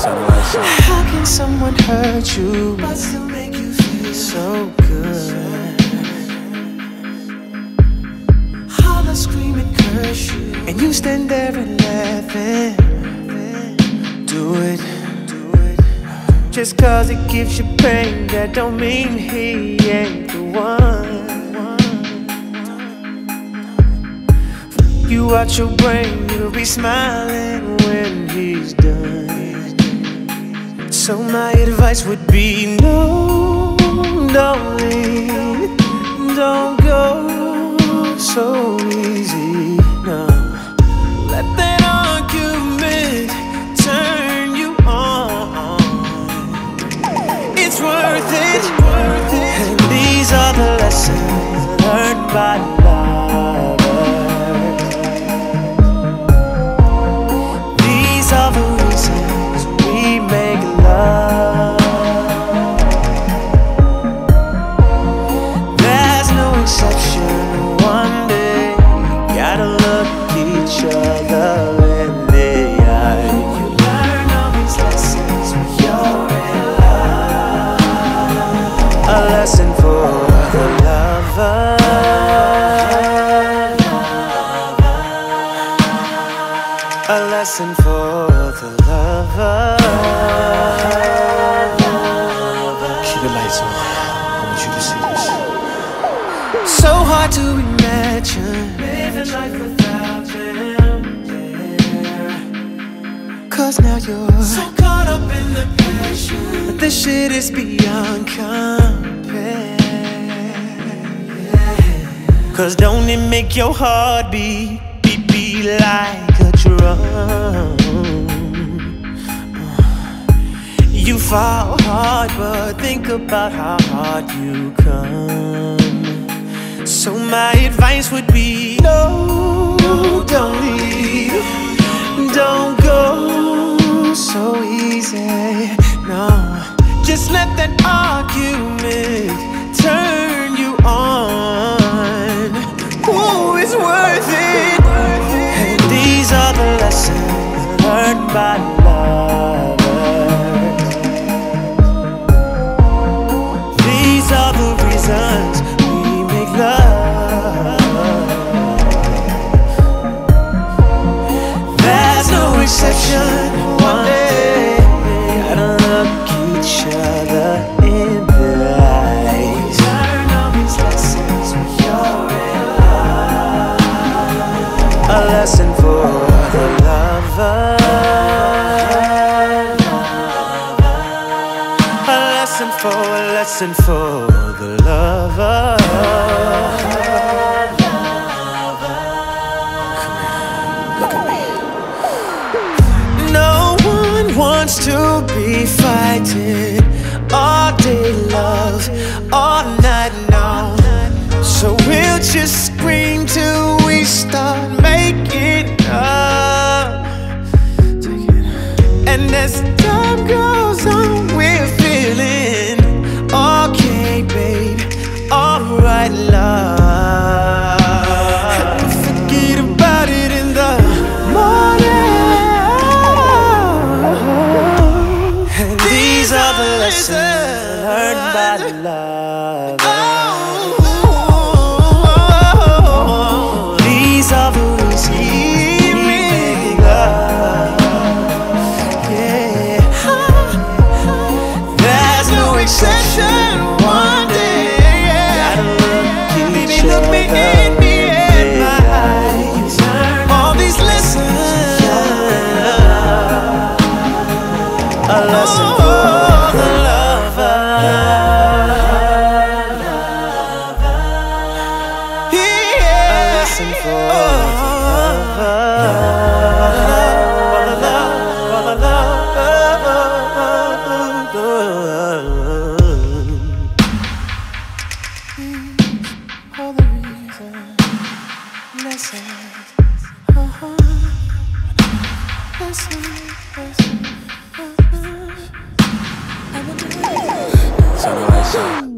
How can someone hurt you but still make you feel so good? Holler, scream and curse you, and you stand there and laughing. Do it. Just cause it gives you pain, that don't mean he ain't the one. You out your brain, you'll be smiling when he's done. So my advice would be no, don't leave, don't go so easy, no. Let that argument turn you on. It's worth it, and these are the lessons learned by lovers. These are the reasons we make love. There's no exception. One day you gotta look each other in the eye. You learn all these lessons when you're in love. A lesson for the lover. A lesson for the lover. Keep the lights on. I want you to see this. So hard to imagine living life without them there. Cause now you're so caught up in the passion, but this shit is beyond compare. Cause don't it make your heart beat like a drum? You fall hard, but think about how hard you come. So my advice would be no, don't leave, don't go so easy, no. Just let that argument turn you on. Ooh, it's worth it. And these are the lessons learned by lovers. These are the reasons we make love. There's no exception. One day gotta look each other in the eyes. Learn all these lessons when you're in love. A lesson for the lover. A lesson for the lover. Come here, look at me. No one wants to be fighting all day, love, all night long. So we'll just scream till we start making up. And as time goes on, we're feeling okay, babe, alright, love. And forget about it in the morning. And these are the lessons learned by love. These are the reasons we make love. Yeah, there's no exception. One day, baby, look me in my eyes. All these lessons, a lesson for the lover. Yeah, a lesson for the lover. All the reasons, lessons, lessons.